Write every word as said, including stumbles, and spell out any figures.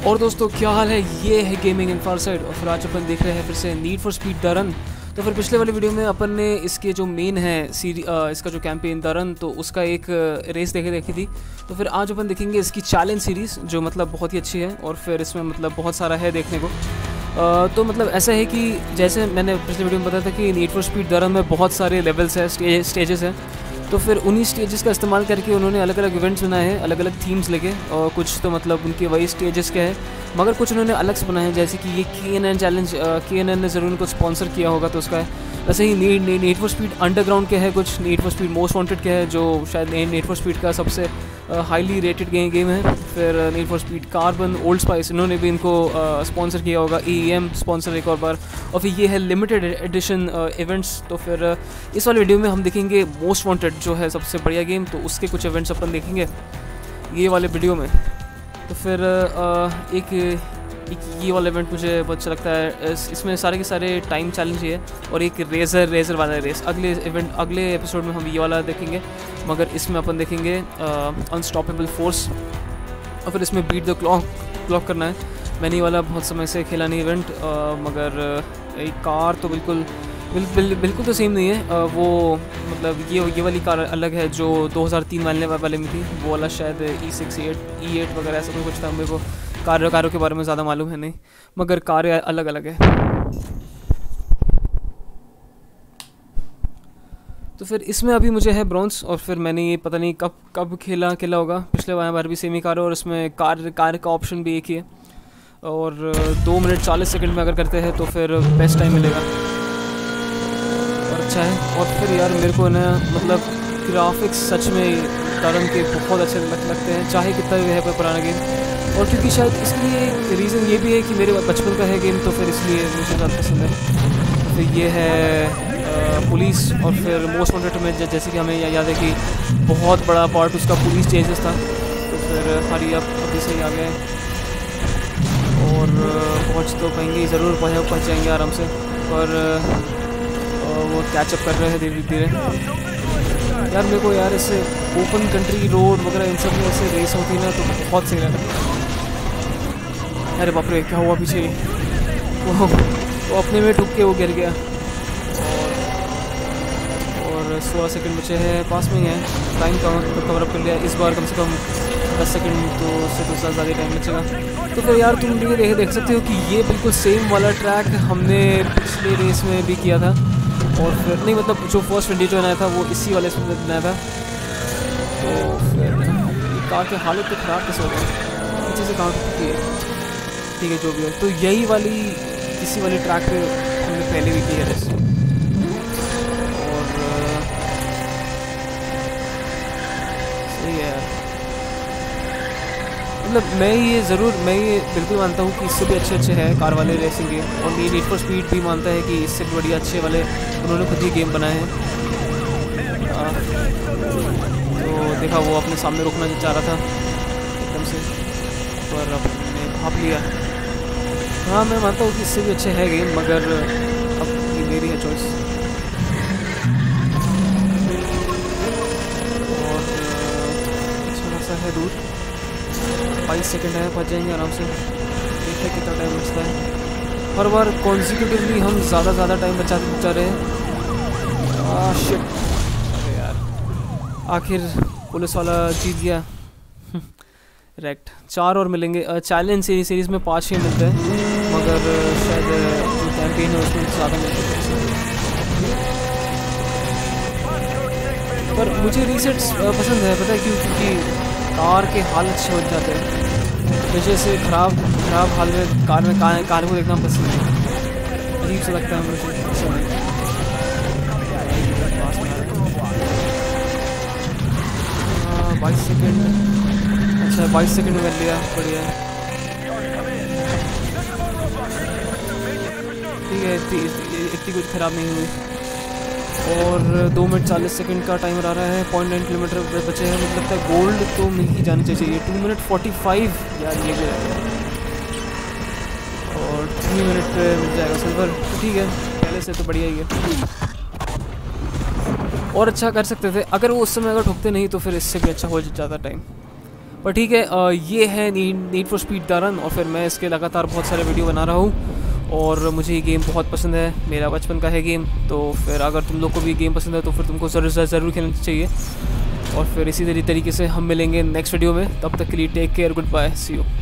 और दोस्तों क्या हाल है, ये है गेमिंग इन फारसाइड और फिर आज अपन देख रहे हैं फिर से Need for speed the Run. तो फिर पिछले वाले वीडियो में अपन ने इसके जो मेन है सीरी इसका जो कैंपेन द रन, तो उसका एक रेस देखे देखी थी। तो फिर आज अपन देखेंगे इसकी चैलेंज सीरीज़ जो मतलब बहुत ही अच्छी है और फिर इसमें मतलब बहुत सारा है देखने को। Uh, तो मतलब ऐसा है कि जैसे मैंने पिछले वीडियो में बताया था कि Need for speed the Run में बहुत सारे लेवल्स है, स्टे, स्टेजेस हैं। तो फिर उन्हीं स्टेजेस का इस्तेमाल करके उन्होंने अलग अलग इवेंट्स बनाए हैं, अलग अलग थीम्स लेके, और कुछ तो मतलब उनके वही स्टेजेस के हैं मगर कुछ उन्होंने अलग से बनाए हैं। जैसे कि ये K N N challenge, K N N ने ज़रूर उनको स्पॉन्सर किया होगा तो उसका है। वैसे ही need Need for Speed Underground के है, कुछ Need for Speed Most Wanted के है जो शायद नीड फॉर स्पीड का सबसे हाईली रेटेड गेम गेम है। फिर Need for Speed Carbon, Old Spice, इन्होंने भी इनको स्पॉन्सर uh, किया होगा, ई एम स्पॉन्सर एक और बार। और फिर ये है लिमिटेड एडिशन इवेंट्स। तो फिर uh, इस वाले वीडियो में हम देखेंगे मोस्ट वांटेड जो है सबसे बढ़िया गेम, तो उसके कुछ इवेंट्स अपन देखेंगे ये वाले वीडियो में। तो फिर uh, एक एक ये वाला इवेंट मुझे बहुत अच्छा लगता है। इस, इसमें सारे के सारे टाइम चैलेंज ही है और एक रेजर रेजर वाला रेस। अगले इवेंट अगले एपिसोड में हम ये वाला देखेंगे, मगर इसमें अपन देखेंगे अनस्टॉपेबल फोर्स। और फिर इसमें बीट द क्लॉक क्लॉक करना है। मैंने ये वाला बहुत समय से खेला नहीं इवेंट, मगर एक कार तो बिल्कुल बिल, बिल, बिल्कुल तो सेम नहीं है। आ, वो मतलब ये ये वाली कार अलग है जो दो हज़ार तीन वाले वाले में थी। वो वाला शायद E six eight E eight वगैरह ऐसा कुछ था। मेरे को कार कारों के बारे में ज़्यादा मालूम है नहीं, मगर कारें अलग अलग है। तो फिर इसमें अभी मुझे है ब्रॉन्ज, और फिर मैंने ये पता नहीं कब कब खेला खेला होगा। पिछले बार भी सेम ही कार है और इसमें कार कार का ऑप्शन भी एक ही है। और दो मिनट चालीस सेकंड में अगर करते हैं तो फिर बेस्ट टाइम मिलेगा और अच्छा है। और फिर यार मेरे को ना मतलब ग्राफिक्स सच में तरन के बहुत अच्छे लग लगते हैं, चाहे कितना भी है पुराना गेम। और क्योंकि शायद इसके लिए रीज़न ये भी है कि मेरे बचपन का है गेम, तो फिर इसलिए मुझे ज़्यादा पसंद है। फिर ये है आ, पुलिस। और फिर मोस्ट वांटेड में जैसे कि हमें याद है कि बहुत बड़ा पार्ट उसका पुलिस चेंजेस था। तो फिर हरी अब अभी से ही आ गए और पहुँच तो कहेंगे ज़रूर पहुँच पहुँच जाएंगे आराम से। और वो कैचअप कर रहे हैं धीरे धीरे। यार मेरे को यार इससे ओपन कंट्री रोड वगैरह इन सब में ऐसे रेस होती है ना तो बहुत सही लगता है। अरे बाप रे क्या हुआ पीछे, वो, वो अपने में ठुक के वो गिर गया। और और सोलह सेकंड बचे हैं, पास में ही है। टाइम कवर अप कर लिया इस बार, कम से कम दस सेकंड तो उससे तो ज़्यादा टाइम बचेगा। तो फिर यार तुम भी देख देख सकते हो कि ये बिल्कुल सेम वाला ट्रैक हमने पिछले रेस में भी किया था। और फिर नहीं मतलब जो फर्स्ट वीडियो जो बनाया था वो इसी वाले इसमें बनाया था। तो फिर कार की हालत तो ख़राब कैसे होता है, पीछे से कहाँ टूटती है। ठीक है जो भी है, तो यही वाली इसी वाली ट्रैक पे हमने पहले भी की है रेस। और सही है मतलब मैं ये ज़रूर मैं ये बिल्कुल मानता हूँ कि इससे भी अच्छे अच्छे हैं कार वाले रेसिंग गेम। और ये नीड फॉर स्पीड भी मानता है कि इससे भी बढ़िया अच्छे वाले उन्होंने खुद ही गेम बनाए हैं। तो देखा वो अपने सामने रुकना चाह रहा था एकदम से, पर अपने भाप लिया। हाँ मैं मानता हूँ कि इससे भी अच्छे है गेम, मगर अब ये मेरी है चॉइस। और अच्छा खासा है दूर, बाईस सेकंड है, पहुँच जाएंगे आराम से। देखते हैं कितना टाइम बचता है। हर बार कॉन्सिक्यूटिवली हम ज़्यादा ज़्यादा टाइम बचाते बचा रहे हैं। आह शिट, अरे यार आखिर पुलिस वाला जीत गया। रेक्ट। चार और मिलेंगे चैलेंज सीरीज सीरीज़ में, पाँच ही मिलते हैं, मगर शायद जो कैंपेन है उसमें ज़्यादा मिलते हैं। पर मुझे रीसेट्स पसंद है, पता है क्यों? क्योंकि कार के हाल अच्छे हो जाते हैं। वजह से ख़राब ख़राब हाल में कार में कार, कार को देखना पसंद है, अजीब से लगता है मुझे पसंद है। बाईस सेकेंड, अच्छा बाईस सेकेंड में कर लिया, बढ़िया। ठीक है, इतनी कुछ ख़राब नहीं हुई। और दो मिनट चालीस सेकंड का टाइमर आ रहा है, पॉइंट नाइन किलोमीटर बचे हैं। मुझे लगता है गोल्ड तो मिल ही जानी चाहिए। टू मिनट फोर्टी फाइव यार ये भी रहेगा, और थ्री मिनट पे मिल जाएगा सिल्वर। तो ठीक है, पहले से तो बढ़िया ही है। और अच्छा कर सकते थे अगर वो उस समय अगर ठुकते नहीं, तो फिर इससे भी अच्छा हो जाता टाइम। पर ठीक है, uh, ये है need for speed the run, और फिर मैं इसके लगातार बहुत सारे वीडियो बना रहा हूँ और मुझे ये गेम बहुत पसंद है, मेरा बचपन का है गेम। तो फिर अगर तुम लोग को भी गेम पसंद है तो फिर तुमको ज़रूर ज़रूर खेलना चाहिए। और फिर इसी तरीके से हम मिलेंगे नेक्स्ट वीडियो में, तब तक के लिए take care, goodbye, see you.